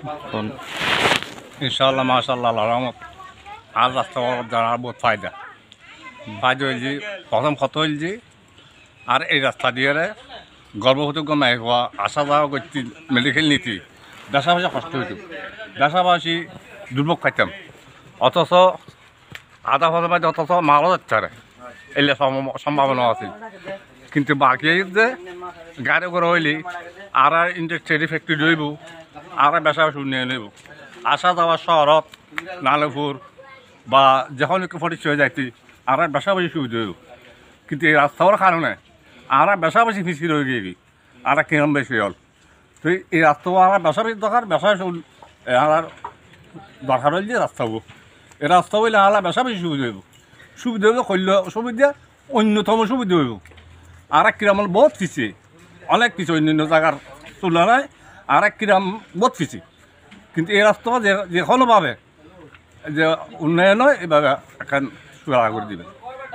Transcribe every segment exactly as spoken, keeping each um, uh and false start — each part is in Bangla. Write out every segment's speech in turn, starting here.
ইনশাআল্লাহ মাশাআল্লাহ রহমত আর রাস্তা জানার বহুত ফায়দা ফায়দা হয়েছি প্রথম কত হয়েছি আর এই রাস্তা দিয়ে গর্ভবতী গমাই হওয়া আসা যাওয়া করতে মেডিকেল নীতি দেশাবাসী কষ্ট হইত দেশাবাসী দুর্ভোগ খাইতাম অথচ আধা ফসল মাঝে অথচ মালও যাচ্ছে আর এলে সম্ভাবনা আছে কিন্তু বাকি যে গাড়ি করে হইলি আর ইন্ডাস্ট্রি ফ্যাক্টরি রইব আর বেসাবাসী উন্নয়ন হইব আসা যাওয়া শহরত নালপুর বা যখন একটু পরিচয় যাইতি আর বেসাবাসী সুবিধা হইব কিন্তু এই রাস্তার কারণে আর বেসাবাসী ফিসি রয়ে গিয়ে আর কিরম বেশি হল তো এই রাস্তা আর বেসাবাসী দরকার বেসাবাসী আর দরকার হইল যে রাস্তা হবো এই রাস্তা হইলে আর বেসাবাসী সুবিধা হইব সুবিধা হইব করলে সুবিধা অন্যতম সুবিধা হইব আর এক কিরাম বহুত ফিসি অনেক কিছু অন্যান্য জায়গার তুলনায় আর এক কিরাম বহুত ফিসি কিন্তু এই রাস্তা যে যে কোনোভাবে যে উন্নয়ন হয় এভাবে এখন সুরা করে দিবে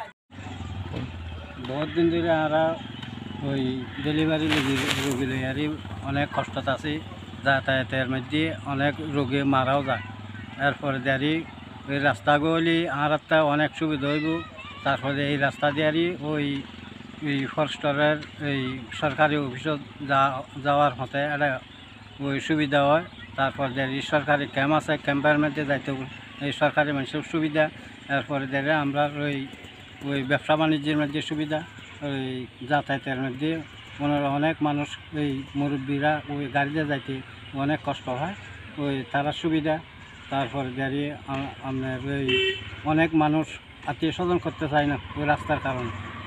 বহুত দিন ধরে আমরা ওই ডেলিভারি রোগী লইয়ারি অনেক কষ্টত আছি যাতায়াতের মধ্যে অনেক রোগী মারাও যায় এরপরে দিয়ারি ওই রাস্তা গলি আর একটা অনেক সুবিধা হইব তারপরে এই রাস্তা দিয়ারি ওই এই ফরেস্টরের এই সরকারি অফিসত যা যাওয়ার মতে একটা ওই সুবিধা হয় তারপর দিয়ারি সরকারি ক্যাম্প আছে ক্যাম্পের মধ্যে যাইতে এই সরকারি মানুষের সুবিধা এরপরে দিয়ারি আমরা ওই ওই ব্যবসা বাণিজ্যের মধ্যে সুবিধা ওই যাতায়াতের মধ্যে ওনারা অনেক মানুষ ওই মুরব্বীরা ওই গাড়িতে যাইতে অনেক কষ্ট হয় ওই তারা সুবিধা তারপরে দাঁড়িয়ে আপনার ওই অনেক মানুষ আত্মীয় স্বজন করতে চায় না ওই রাস্তার কারণে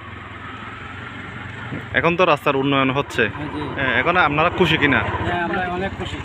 এখন তো রাস্তার উন্নয়ন হচ্ছে এখন আপনারা খুশি কিনা? হ্যাঁ আমরা অনেক খুশি।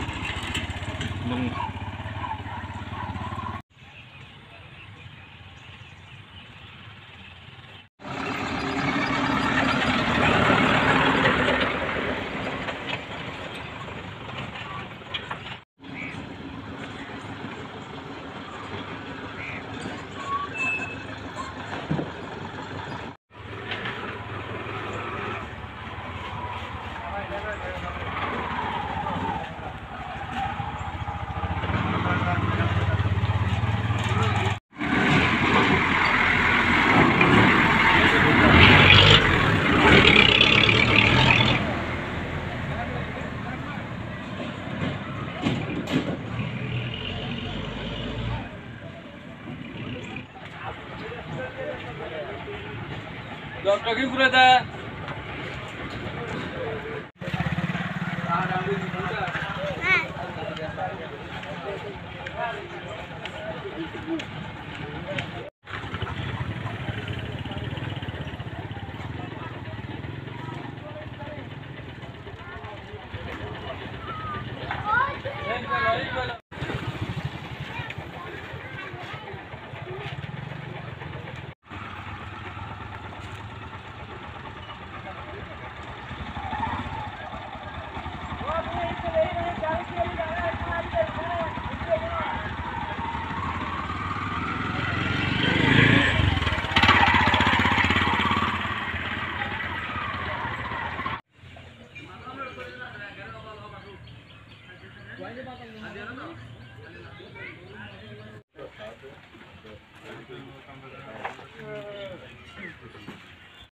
ডক্টর কি করে দেয়